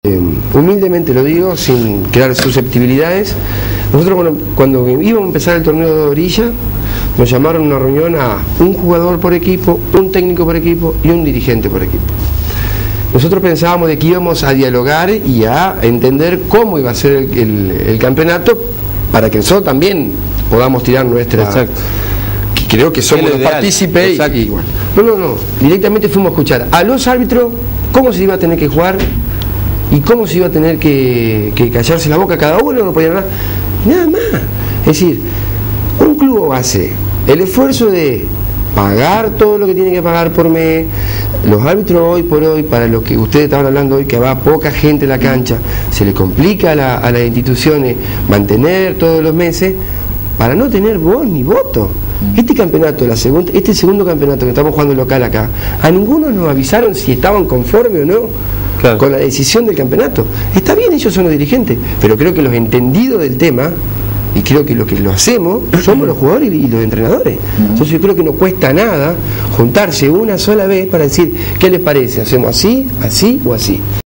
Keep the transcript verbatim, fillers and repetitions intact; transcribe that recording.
Eh, humildemente lo digo, sin crear susceptibilidades. Nosotros cuando, cuando íbamos a empezar el torneo de orilla, nos llamaron a una reunión a un jugador por equipo, un técnico por equipo y un dirigente por equipo. Nosotros pensábamos de que íbamos a dialogar y a entender cómo iba a ser el, el, el campeonato, para que nosotros también podamos tirar nuestra... Exacto. Creo que somos los partícipes y, y bueno. No, no, no. Directamente fuimos a escuchar a los árbitros cómo se iba a tener que jugar y cómo se iba a tener que, que callarse la boca cada uno, no podían hablar. Nada más. Es decir, un club hace el esfuerzo de pagar todo lo que tiene que pagar por mes. Los árbitros hoy por hoy, para lo que ustedes estaban hablando hoy, que va poca gente a la cancha, se le complica a, la, a las instituciones mantener todos los meses para no tener voz ni voto. Este campeonato, la segunda, este segundo campeonato que estamos jugando local acá, a ninguno nos avisaron si estaban conformes o no, claro, con la decisión del campeonato. Está bien, ellos son los dirigentes, pero creo que los entendidos del tema, y creo que lo que lo hacemos, somos los jugadores y los entrenadores. Entonces yo creo que no cuesta nada juntarse una sola vez para decir, ¿qué les parece? ¿Hacemos así, así o así?